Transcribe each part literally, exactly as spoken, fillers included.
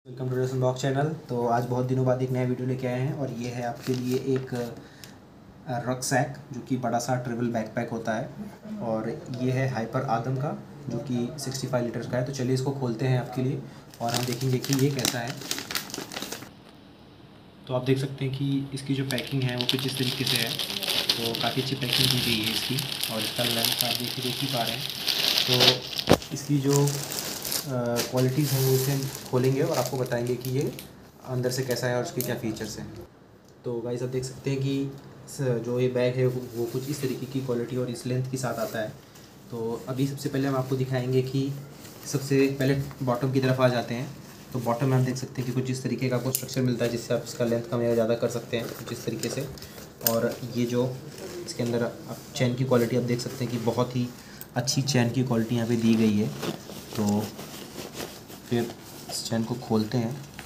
Welcome to reason box channel. तो आज बहुत दिनों बाद एक नया वीडियो लेके आए हैं और ये है आपके लिए एक रक्सैक जो कि बड़ा सा ट्रेवल बैकपैक होता है और ये है हाइपर आदम का जो कि पैंसठ लीटर्स का है। तो चलिए इसको खोलते हैं आपके लिए और हम देखेंगे कि ये कैसा है। तो आप देख सकते हैं कि इसकी जो पैकिंग है वो कुछ इस तरीके से है। तो काफ़ी अच्छी पैकिंग दी गई है इसकी और इसका लेंस आप देखिए देख ही पा रहे हैं। तो इसकी जो क्वालिटीज़ हैं वो इसे खोलेंगे और आपको बताएंगे कि ये अंदर से कैसा है और उसके क्या फ़ीचर्स हैं। तो गाइस आप देख सकते हैं कि जो ये बैग है वो कुछ इस तरीके की क्वालिटी और इस लेंथ के साथ आता है। तो अभी सबसे पहले हम आपको दिखाएंगे कि सबसे पहले बॉटम की तरफ आ जाते हैं। तो बॉटम में हम देख सकते हैं कि कुछ इस तरीके का आपको स्ट्रक्चर मिलता है जिससे आप इसका लेंथ कम या ज़्यादा कर सकते हैं कुछ इस तरीके से। और ये जो इसके अंदर आप चैन की क्वालिटी आप देख सकते हैं कि बहुत ही अच्छी चैन की क्वालिटी यहाँ पे दी गई है। तो फिर इस चैन को खोलते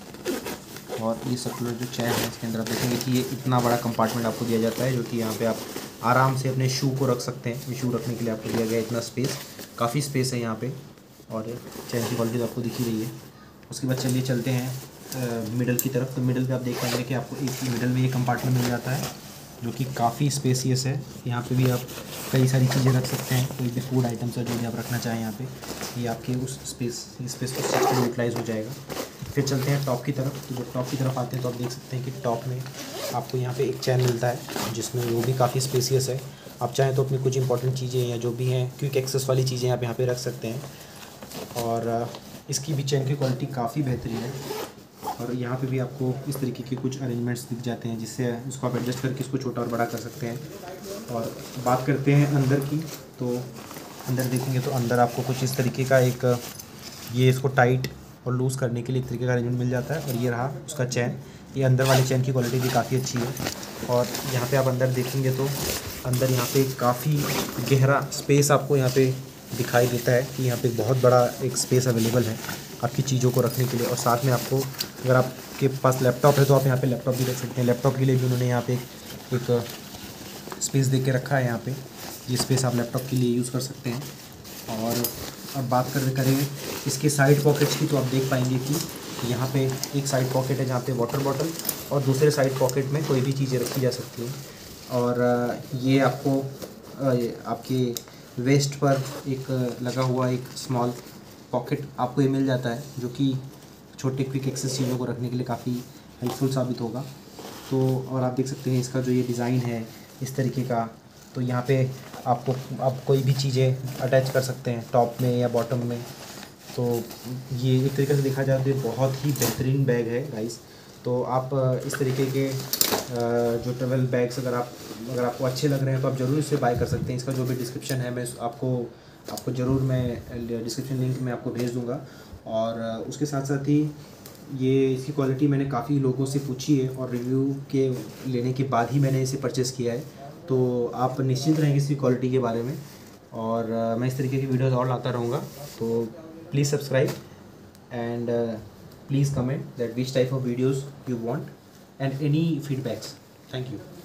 हैं और ये सर्कुलर जो चैन है इसके अंदर आप देखेंगे कि ये इतना बड़ा कंपार्टमेंट आपको दिया जाता है जो कि यहाँ पे आप आराम से अपने शू को रख सकते हैं। शू रखने के लिए आपको दिया गया है इतना स्पेस, काफ़ी स्पेस है यहाँ पे। और चैन की क्वालिटी तो आपको दिख ही रही है। उसके बाद चलिए चलते हैं मिडल की तरफ। तो मिडल पे आप देख पाएंगे कि आपको एक मिडल में ये कंपार्टमेंट मिल जाता है जो कि काफ़ी स्पेसियस है। यहाँ पे भी आप कई सारी चीज़ें रख सकते हैं, कोई भी फूड आइटम्स है जो भी आप रखना चाहें यहाँ पे, ये आपके उस स्पेस स्पेस को सिस्टम यूटिलाइज हो जाएगा। फिर चलते हैं टॉप की तरफ। तो जब टॉप की तरफ आते हैं तो आप देख सकते हैं कि टॉप में आपको यहाँ पे एक चैन मिलता है जिसमें वो भी काफ़ी स्पेसियस है। आप चाहें तो अपनी कुछ इंपॉर्टेंट चीज़ें या जो भी हैं क्विक एक्सेस वाली चीज़ें आप यहाँ पे रख सकते हैं। और इसकी भी चैन की क्वालिटी काफ़ी बेहतरीन है और यहाँ पे भी आपको इस तरीके के कुछ अरेंजमेंट्स दिख जाते हैं जिससे उसको आप एडजस्ट करके इसको छोटा और बड़ा कर सकते हैं। और बात करते हैं अंदर की। तो अंदर देखेंगे तो अंदर आपको कुछ इस तरीके का एक ये इसको टाइट और लूज़ करने के लिए एक तरीके का अरेंजमेंट मिल जाता है। और ये रहा उसका चैन। ये अंदर वाली चैन की क्वालिटी भी काफ़ी अच्छी है। और यहाँ पे आप अंदर देखेंगे तो अंदर यहाँ पे काफ़ी गहरा स्पेस आपको यहाँ पे दिखाई देता है कि यहाँ पे बहुत बड़ा एक स्पेस अवेलेबल है आपकी चीज़ों को रखने के लिए। और साथ में आपको अगर आपके पास लैपटॉप है तो आप यहाँ पे लैपटॉप भी रख सकते हैं। लैपटॉप के लिए भी उन्होंने यहाँ पे एक स्पेस दे के रखा है। यहाँ पे ये स्पेस आप लैपटॉप के लिए यूज़ कर सकते हैं। और अब बात कर करें इसके साइड पॉकेट्स की तो आप देख पाएंगे कि यहाँ पे एक साइड पॉकेट है जहाँ पे वाटर बॉटल और दूसरे साइड पॉकेट में कोई भी चीज़ें रखी जा सकती हैं। और ये आपको आपके वेस्ट पर एक लगा हुआ एक स्मॉल पॉकेट आपको ये मिल जाता है जो कि छोटे क्विक एक्सेस चीज़ों को रखने के लिए काफ़ी हेल्पफुल साबित होगा। तो और आप देख सकते हैं इसका जो ये डिज़ाइन है इस तरीके का। तो यहाँ पे आपको आप कोई भी चीज़ें अटैच कर सकते हैं टॉप में या बॉटम में। तो ये एक तरीके से देखा जाए तो ये बहुत ही बेहतरीन बैग है गाइस। तो आप इस तरीके के जो ट्रैवल बैग्स अगर आप अगर आपको अच्छे लग रहे हैं तो आप ज़रूर इसे बाय कर सकते हैं। इसका जो भी डिस्क्रिप्शन है मैं आपको आपको ज़रूर मैं डिस्क्रिप्शन लिंक में आपको भेज दूंगा। और उसके साथ साथ ही ये इसकी क्वालिटी मैंने काफ़ी लोगों से पूछी है और रिव्यू के लेने के बाद ही मैंने इसे परचेज़ किया है। तो आप निश्चिंत रहेंगे इसकी क्वालिटी के बारे में। और मैं इस तरीके की वीडियोज़ और लाता रहूँगा। तो please subscribe and please comment that which type of videos you want and any feedbacks. Thank you.